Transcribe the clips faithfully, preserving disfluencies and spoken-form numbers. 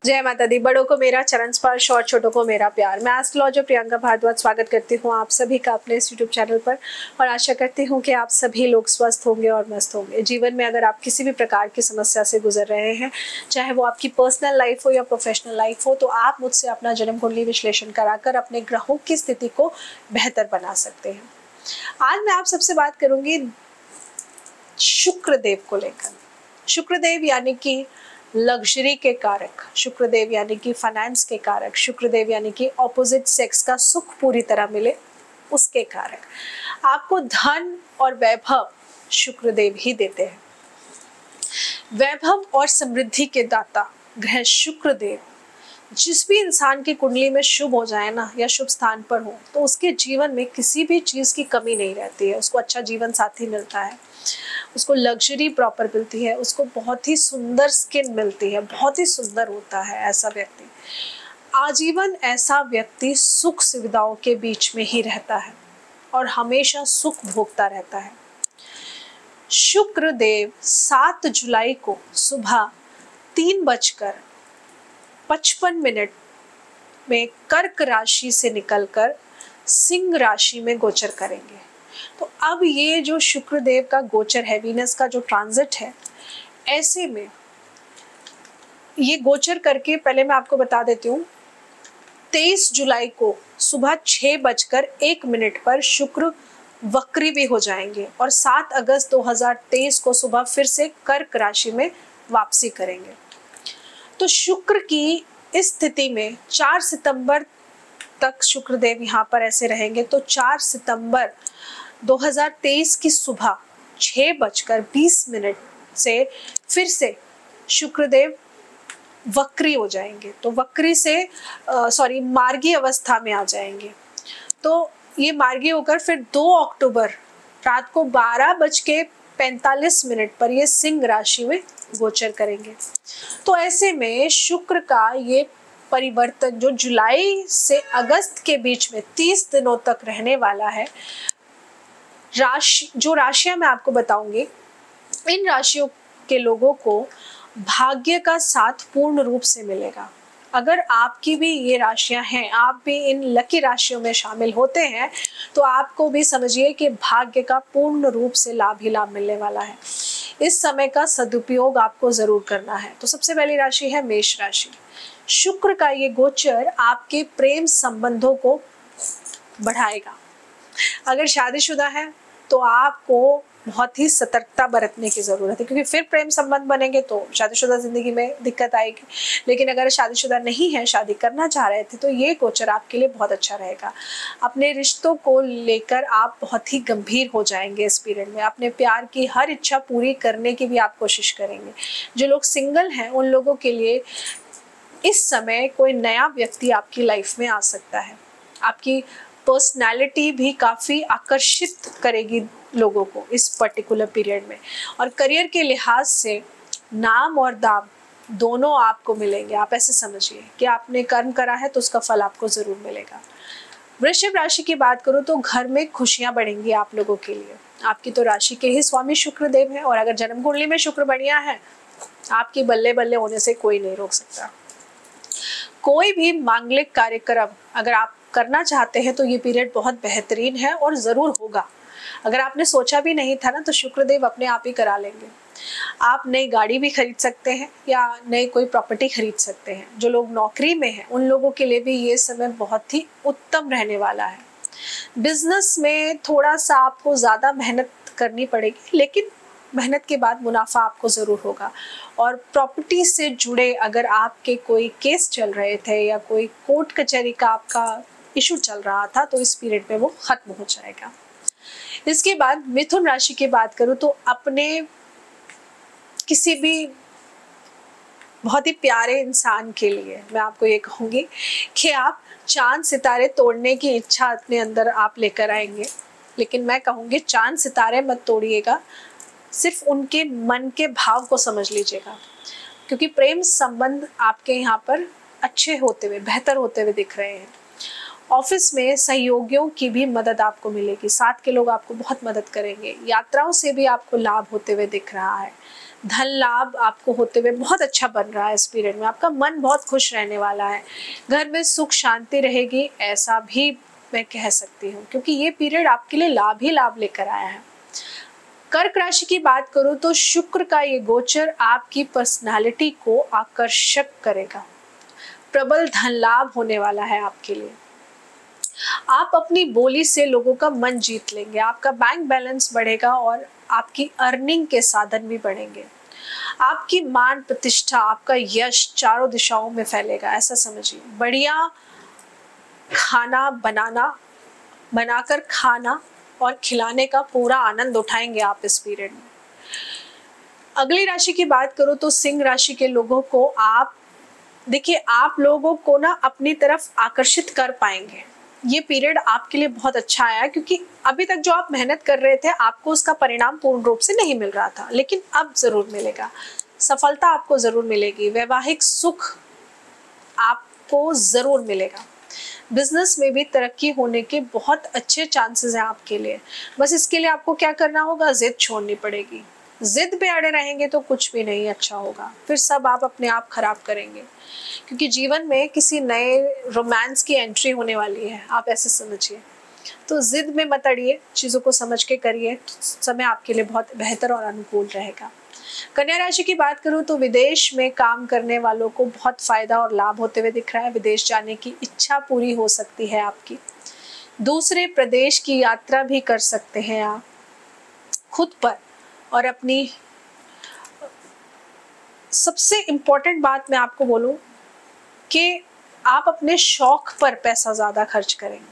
जय माता दी। बड़ों को मेरा चरण स्पर्श और छोटों को मेरा प्यार। मैं एस्ट्रोलॉजर प्रियंका भारद्वाज स्वागत करती हूँ आप सभी का अपने इस यूट्यूब चैनल पर और आशा करती हूँ कि आप सभी लोग स्वस्थ होंगे और मस्त होंगे। जीवन में अगर आप किसी भी प्रकार की समस्या से गुजर रहे हैं, चाहे वो आपकी पर्सनल लाइफ हो या प्रोफेशनल लाइफ हो, तो आप मुझसे अपना जन्म कुंडली विश्लेषण कराकर अपने ग्रहों की स्थिति को बेहतर बना सकते हैं। आज मैं आप सबसे बात करूंगी शुक्रदेव को लेकर। शुक्रदेव यानी कि लग्जरी के कारक, शुक्रदेव यानी कि फाइनेंस के कारक, शुक्रदेव यानी कि ऑपोजिट सेक्स का सुख पूरी तरह मिले उसके कारक। आपको धन और वैभव शुक्रदेव ही देते हैं। वैभव और समृद्धि के दाता ग्रह शुक्रदेव जिस भी इंसान की कुंडली में शुभ हो जाए ना, या शुभ स्थान पर हो, तो उसके जीवन में किसी भी चीज की कमी नहीं रहती है। उसको अच्छा जीवन साथी मिलता है, उसको लग्जरी प्रॉपर मिलती है, उसको बहुत ही सुंदर स्किन मिलती है, बहुत ही सुंदर होता है ऐसा व्यक्ति। आजीवन ऐसा व्यक्ति सुख सुविधाओं के बीच में ही रहता है और हमेशा सुख भोगता रहता है। शुक्रदेव सात जुलाई को सुबह तीन बजकर पचपन मिनट में कर्क राशि से निकलकर सिंह राशि में गोचर करेंगे। तो अब ये जो शुक्रदेव का गोचर है, वीनस का जो ट्रांजिट है, ऐसे में ये गोचर करके पहले मैं आपको बता देती हूँ, तेईस जुलाई को सुबह छह बजकर एक मिनट पर शुक्र वक्री भी हो जाएंगे और सात अगस्त दो हज़ार तेईस को सुबह फिर से कर्क राशि में वापसी करेंगे। तो शुक्र की इस स्थिति में चार सितंबर तक शुक्रदेव यहाँ पर ऐसे रहेंगे। तो चार सितंबर दो हज़ार तेईस की सुबह छह बजकर बीस मिनट से फिर से शुक्रदेव वक्री हो जाएंगे। तो वक्री से सॉरी मार्गी अवस्था में आ जाएंगे। तो ये मार्गी होकर फिर दो अक्टूबर रात को बारह बज के पैंतालीस मिनट पर ये सिंह राशि में गोचर करेंगे। तो ऐसे में शुक्र का ये परिवर्तन जो जुलाई से अगस्त के बीच में तीस दिनों तक रहने वाला है, राशि जो राशियां मैं आपको बताऊंगी, इन राशियों के लोगों को भाग्य का साथ पूर्ण रूप से मिलेगा। अगर आपकी भी ये राशियां हैं, आप भी इन लकी राशियों में शामिल होते हैं, तो आपको भी समझिए कि भाग्य का पूर्ण रूप से लाभ ही लाभ मिलने वाला है। इस समय का सदुपयोग आपको जरूर करना है। तो सबसे पहली राशि है मेष राशि। शुक्र का ये गोचर आपके प्रेम संबंधों को बढ़ाएगा। अगर शादीशुदा है तो आपको बहुत ही सतर्कता बरतने की जरूरत है, क्योंकि फिर प्रेम संबंध बनेंगे तो शादीशुदा जिंदगी में दिक्कत आएगी। लेकिन अगर शादीशुदा नहीं है, शादी करना चाह रहे थे, तो ये गोचर आपके लिए बहुत अच्छा रहेगा। अपने रिश्तों को लेकर आप बहुत ही गंभीर हो जाएंगे इस पीरियड में। अपने प्यार की हर इच्छा पूरी करने की भी आप कोशिश करेंगे। जो लोग सिंगल हैं उन लोगों के लिए इस समय कोई नया व्यक्ति आपकी लाइफ में आ सकता है। आपकी पर्सनालिटी भी काफ़ी आकर्षित करेगी लोगों को इस पर्टिकुलर पीरियड में। और करियर के लिहाज से नाम और दाम दोनों आपको मिलेंगे। आप ऐसे समझिए कि आपने कर्म करा है तो उसका फल आपको ज़रूर मिलेगा। वृश्चिक राशि की बात करूँ तो घर में खुशियाँ बढ़ेंगी आप लोगों के लिए। आपकी तो राशि के ही स्वामी शुक्रदेव है और अगर जन्म कुंडली में शुक्र बढ़िया है, आपकी बल्ले बल्ले होने से कोई नहीं रोक सकता। कोई भी मांगलिक कार्यक्रम अगर आप करना चाहते हैं तो ये पीरियड बहुत बेहतरीन है और ज़रूर होगा। अगर आपने सोचा भी नहीं था ना, तो शुक्रदेव अपने आप ही करा लेंगे। आप नई गाड़ी भी खरीद सकते हैं या नई कोई प्रॉपर्टी खरीद सकते हैं। जो लोग नौकरी में हैं उन लोगों के लिए भी ये समय बहुत ही उत्तम रहने वाला है। बिजनेस में थोड़ा सा आपको ज़्यादा मेहनत करनी पड़ेगी, लेकिन मेहनत के बाद मुनाफा आपको ज़रूर होगा। और प्रॉपर्टी से जुड़े अगर आपके कोई केस चल रहे थे या कोई कोर्ट कचहरी का आपका इशू चल रहा था, तो इस पीरियड में वो खत्म हो जाएगा। इसके बाद मिथुन राशि की बात करूं तो अपने किसी भी बहुत ही प्यारे इंसान के लिए मैं आपको ये कहूँगी कि आप चांद सितारे तोड़ने की इच्छा अपने अंदर आप लेकर आएंगे। लेकिन मैं कहूँगी चांद सितारे मत तोड़िएगा, सिर्फ उनके मन के भाव को समझ लीजिएगा, क्योंकि प्रेम संबंध आपके यहाँ पर अच्छे होते हुए, बेहतर होते हुए दिख रहे हैं। ऑफिस में सहयोगियों की भी मदद आपको मिलेगी। साथ के लोग आपको बहुत मदद करेंगे। यात्राओं से भी आपको लाभ होते हुए दिख रहा है। धन लाभ आपको होते हुए बहुत अच्छा बन रहा है इस पीरियड में। आपका मन बहुत खुश रहने वाला है, घर में सुख शांति रहेगी, ऐसा भी मैं कह सकती हूँ, क्योंकि ये पीरियड आपके लिए लाभ ही लाभ लेकर आया है। कर्क राशि की बात करूँ तो शुक्र का ये गोचर आपकी पर्सनालिटी को आकर्षक करेगा। प्रबल धन लाभ होने वाला है आपके लिए। आप अपनी बोली से लोगों का मन जीत लेंगे, आपका बैंक बैलेंस बढ़ेगा और आपकी अर्निंग के साधन भी बढ़ेंगे। आपकी मान प्रतिष्ठा, आपका यश चारों दिशाओं में फैलेगा, ऐसा समझिए। बढ़िया खाना बनाना बनाकर खाना और खिलाने का पूरा आनंद उठाएंगे आप इस पीरियड में। अगली राशि की बात करूं तो सिंह राशि के लोगों को आप देखिए, आप लोगों को ना अपनी तरफ आकर्षित कर पाएंगे। ये पीरियड आपके लिए बहुत अच्छा आया, क्योंकि अभी तक जो आप मेहनत कर रहे थे आपको उसका परिणाम पूर्ण रूप से नहीं मिल रहा था, लेकिन अब जरूर मिलेगा। सफलता आपको जरूर मिलेगी, वैवाहिक सुख आपको जरूर मिलेगा। बिजनेस में भी तरक्की होने के बहुत अच्छे चांसेस हैं आपके लिए। बस इसके लिए आपको क्या करना होगा, जिद छोड़नी पड़ेगी। जिद पे अड़े रहेंगे तो कुछ भी नहीं अच्छा होगा, फिर सब आप अपने आप खराब करेंगे, क्योंकि जीवन में किसी नए रोमांस की एंट्री होने वाली है, आप ऐसे समझिए। तो जिद में मत अड़िए, चीज़ों को समझ के करिए, तो समय आपके लिए बहुत बेहतर और अनुकूल रहेगा। कन्या राशि की बात करूं तो विदेश में काम करने वालों को बहुत फायदा और लाभ होते हुए दिख रहा है। विदेश जाने की इच्छा पूरी हो सकती है आपकी। दूसरे प्रदेश की यात्रा भी कर सकते हैं आप खुद पर। और अपनी सबसे इम्पोर्टेंट बात मैं आपको बोलूं कि आप अपने शौक पर पैसा ज़्यादा खर्च करेंगे।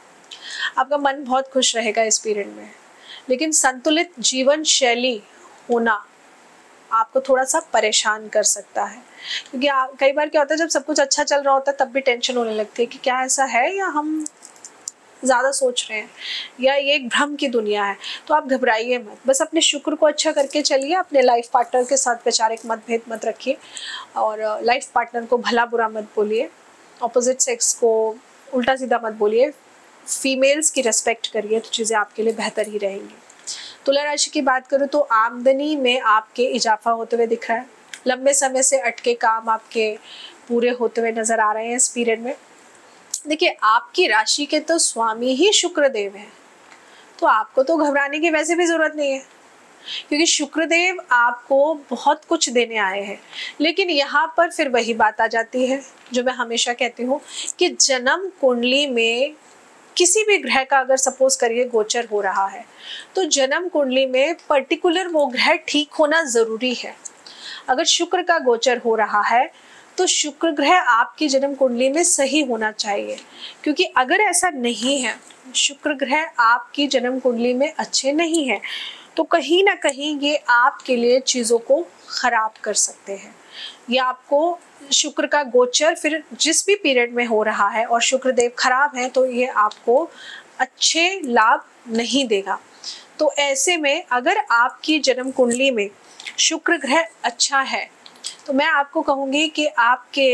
आपका मन बहुत खुश रहेगा इस पीरियड में, लेकिन संतुलित जीवन शैली होना आपको थोड़ा सा परेशान कर सकता है, क्योंकि कई बार क्या होता है, जब सब कुछ अच्छा चल रहा होता है तब भी टेंशन होने लगती है कि क्या ऐसा है या हम ज़्यादा सोच रहे हैं या ये एक भ्रम की दुनिया है। तो आप घबराइए मत, बस अपने शुक्र को अच्छा करके चलिए। अपने लाइफ पार्टनर के साथ वैचारिक मतभेद मत रखिए और लाइफ पार्टनर को भला बुरा मत बोलिए, ऑपोजिट सेक्स को उल्टा सीधा मत बोलिए, फीमेल्स की रेस्पेक्ट करिए, तो चीज़ें आपके लिए बेहतर ही रहेंगी। तुला राशि की बात करूँ तो आमदनी में आपके इजाफा होते हुए दिख रहा है। लंबे समय से अटके काम आपके पूरे होते हुए नजर आ रहे हैं इस पीरियड में। देखिए, आपकी राशि के तो स्वामी ही शुक्रदेव हैं, तो आपको तो घबराने की वैसे भी जरूरत नहीं है, क्योंकि शुक्रदेव आपको बहुत कुछ देने आए हैं। लेकिन यहाँ पर फिर वही बात आ जाती है जो मैं हमेशा कहती हूँ कि जन्म कुंडली में किसी भी ग्रह का अगर सपोज करिए गोचर हो रहा है, तो जन्म कुंडली में पर्टिकुलर वो ग्रह ठीक होना जरूरी है। अगर शुक्र का गोचर हो रहा है तो शुक्र ग्रह आपकी जन्म कुंडली में सही होना चाहिए, क्योंकि अगर ऐसा नहीं है, शुक्र ग्रह आपकी जन्म कुंडली में अच्छे नहीं है, तो कहीं ना कहीं ये आपके लिए चीज़ों को खराब कर सकते हैं। ये आपको शुक्र का गोचर फिर जिस भी पीरियड में हो रहा है और शुक्रदेव खराब है, तो ये आपको अच्छे लाभ नहीं देगा। तो ऐसे में अगर आपकी जन्म कुंडली में शुक्र ग्रह अच्छा है, तो मैं आपको कहूँगी कि आपके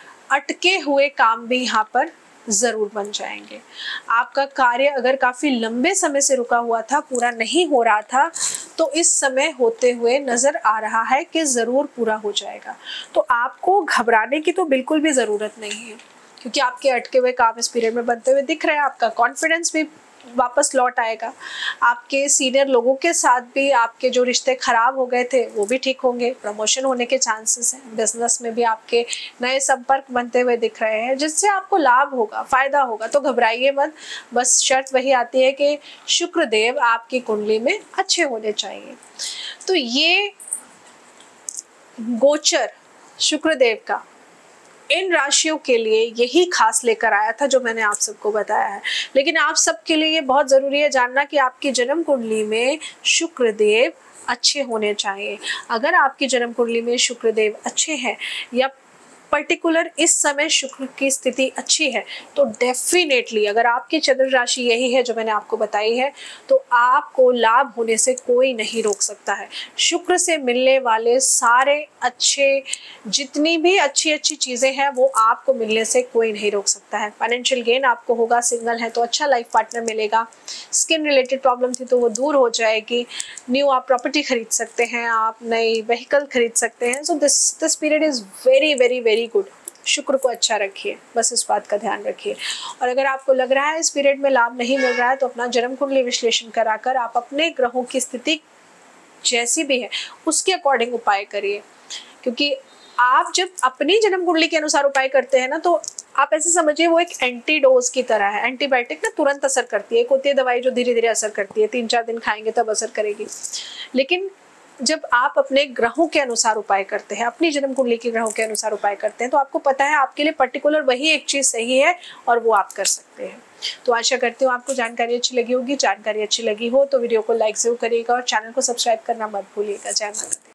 अटके हुए काम भी यहाँ पर ज़रूर बन जाएंगे। आपका कार्य अगर काफ़ी लंबे समय से रुका हुआ था, पूरा नहीं हो रहा था, तो इस समय होते हुए नज़र आ रहा है कि ज़रूर पूरा हो जाएगा। तो आपको घबराने की तो बिल्कुल भी ज़रूरत नहीं है, क्योंकि आपके अटके हुए काम इस पीरियड में बनते हुए दिख रहे हैं। आपका कॉन्फिडेंस भी वापस लौट आएगा। आपके सीनियर लोगों के साथ भी आपके जो रिश्ते खराब हो गए थे वो भी ठीक होंगे। प्रमोशन होने के चांसेस हैं। बिजनेस में भी आपके नए संपर्क बनते हुए दिख रहे हैं, जिससे आपको लाभ होगा, फायदा होगा। तो घबराइए मत, बस शर्त वही आती है कि शुक्रदेव आपकी कुंडली में अच्छे होने चाहिए। तो ये गोचर शुक्रदेव का इन राशियों के लिए यही खास लेकर आया था जो मैंने आप सबको बताया है। लेकिन आप सबके लिए ये बहुत ज़रूरी है जानना कि आपकी जन्म कुंडली में शुक्रदेव अच्छे होने चाहिए। अगर आपकी जन्म कुंडली में शुक्रदेव अच्छे हैं या पर्टिकुलर इस समय शुक्र की स्थिति अच्छी है तो डेफिनेटली अगर आपकी चंद्र राशि यही है जो मैंने आपको बताई है तो आपको लाभ होने से कोई नहीं रोक सकता है। शुक्र से मिलने वाले सारे अच्छे, जितनी भी अच्छी अच्छी चीजें हैं वो आपको मिलने से कोई नहीं रोक सकता है। फाइनेंशियल गेन आपको होगा, सिंगल है तो अच्छा लाइफ पार्टनर मिलेगा, स्किन रिलेटेड प्रॉब्लम थी तो वो दूर हो जाएगी, न्यू आप प्रॉपर्टी खरीद सकते हैं, आप नई व्हीकल खरीद सकते हैं। So this this period is very very very good. शुक्र को अच्छा रखिए, बस इस बात का ध्यान रखिए। और अगर आपको लग रहा है इस पीरियड में लाभ नहीं मिल रहा है तो अपना जन्म कुंडली विश्लेषण कराकर आप अपने ग्रहों की स्थिति जैसी भी है उसके अकॉर्डिंग उपाय करिए, क्योंकि आप जब अपनी जन्म कुंडली के अनुसार उपाय करते हैं ना तो आप ऐसे समझिए वो एक एंटीडोज की तरह है। एंटीबायोटिक ना तुरंत असर करती है, एक होती है दवाई जो धीरे धीरे असर करती है, तीन चार दिन खाएंगे तब असर करेगी। लेकिन जब आप अपने ग्रहों के अनुसार उपाय करते हैं, अपनी जन्म कुंडली के ग्रहों के अनुसार उपाय करते हैं तो आपको पता है आपके लिए पर्टिकुलर वही एक चीज सही है और वो आप कर सकते हैं। तो आशा करती हूँ आपको जानकारी अच्छी लगी होगी। जानकारी अच्छी लगी हो तो वीडियो को लाइक जरूर करिएगा और चैनल को सब्सक्राइब करना मत भूलिएगा। जय माता दी।